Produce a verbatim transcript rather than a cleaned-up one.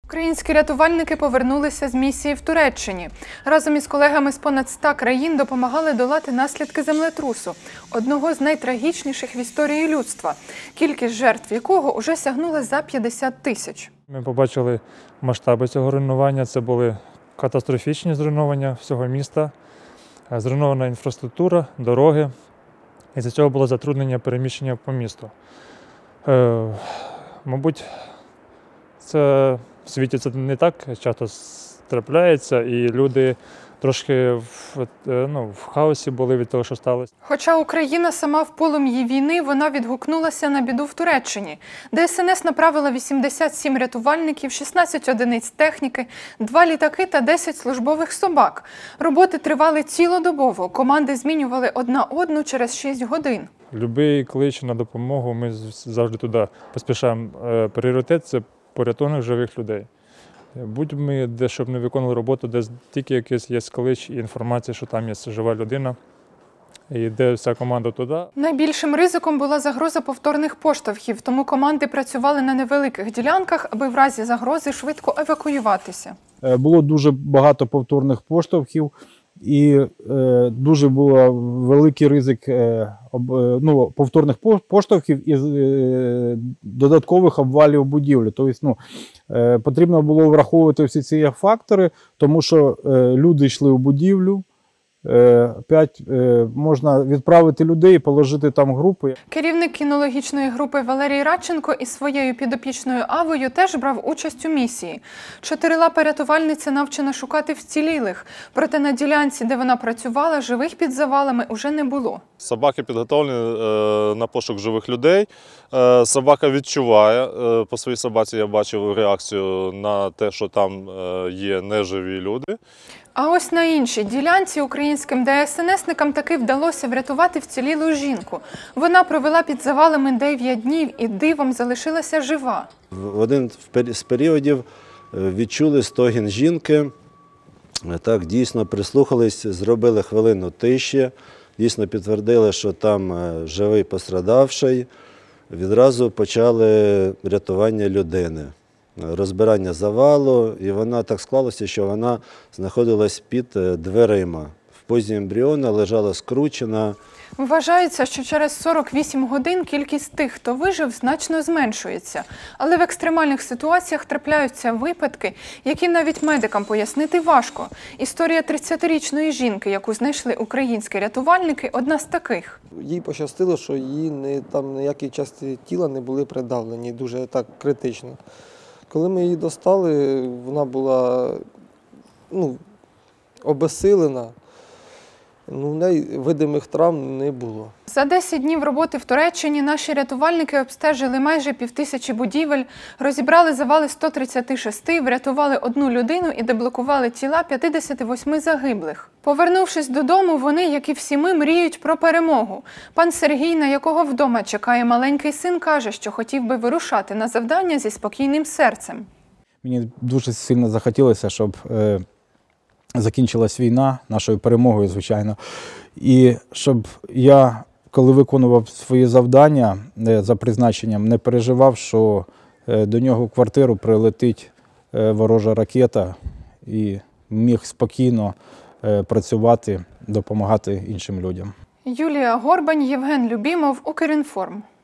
Українські рятувальники повернулися з місії в Туреччині. Разом із колегами з понад ста країн допомагали долати наслідки землетрусу, одного з найтрагічніших в історії людства, кількість жертв якого уже сягнула за п'ятдесят тисяч. Ми побачили масштаби цього руйнування. Це були катастрофічні зруйнування всього міста, зруйнована інфраструктура, дороги. І за цього було затруднення переміщення по місту. Е, мабуть, це в світі це не так часто трапляється, і люди трошки в, ну, в хаосі були від того, що сталося. Хоча Україна сама в полум'ї війни, вона відгукнулася на біду в Туреччині. Де ес ен ес направила вісімдесят сім рятувальників, шістнадцять одиниць техніки, два літаки та десять службових собак. Роботи тривали цілодобово, команди змінювали одна одну через шість годин. Любий клич на допомогу, ми завжди туди поспішаємо. Пріоритет – це порятунок живих людей. Будь-ми, де щоб не виконували роботу, де тільки якийсь є клич і інформація, що там є жива людина, і йде вся команда туди. Найбільшим ризиком була загроза повторних поштовхів, тому команди працювали на невеликих ділянках, аби в разі загрози швидко евакуюватися. Було дуже багато повторних поштовхів, і е, дуже був великий ризик е, об, е, ну, повторних поштовхів і е, додаткових обвалів будівлі. Тобто, ну, е, потрібно було враховувати всі ці фактори, тому що е, люди йшли у будівлю. П'ять е, можна відправити людей і положити там групи. Керівник кінологічної групи Валерій Радченко із своєю підопічною Авою теж брав участь у місії. Чотирилапа рятувальниця навчена шукати вцілілих, проте на ділянці, де вона працювала, живих під завалами уже не було. Собаки підготовлені е, на пошук живих людей. Е, собака відчуває, е, по своїй собаці я бачив реакцію на те, що там е, є неживі люди. А ось на іншій ділянці українським де ес ен есникам таки вдалося врятувати вцілілу жінку. Вона провела під завалами дев'ять днів і дивом залишилася жива. В один з періодів відчули стогін жінки, так, дійсно прислухались, зробили хвилину тиші, дійсно підтвердили, що там живий пострадавший. Відразу почали рятування людини. Розбирання завалу, і вона так склалося, що вона знаходилась під дверима. В позі ембріона лежала скручена. Вважається, що через сорок вісім годин кількість тих, хто вижив, значно зменшується. Але в екстремальних ситуаціях трапляються випадки, які навіть медикам пояснити важко. Історія тридцятирічної жінки, яку знайшли українські рятувальники, одна з таких. Їй пощастило, що її не, там ніякі частини тіла не були придавлені, дуже так критично. Коли ми її достали, вона була ну, обезсилена, ну, в неї видимих травм не було. За десять днів роботи в Туреччині наші рятувальники обстежили майже півтисячі будівель, розібрали завали сто тридцяти шести, врятували одну людину і деблокували тіла п'ятдесяти восьми загиблих. Повернувшись додому, вони, як і всі ми, мріють про перемогу. Пан Сергій, на якого вдома чекає маленький син, каже, що хотів би вирушати на завдання зі спокійним серцем. Мені дуже сильно захотілося, щоб е, закінчилась війна, нашою перемогою, звичайно. І щоб я, коли виконував свої завдання е, за призначенням, не переживав, що е, до нього в квартиру прилетить е, ворожа ракета і міг спокійно е, працювати, допомагати іншим людям. Юлія Горбань, Євген Любімов, Укрінформ.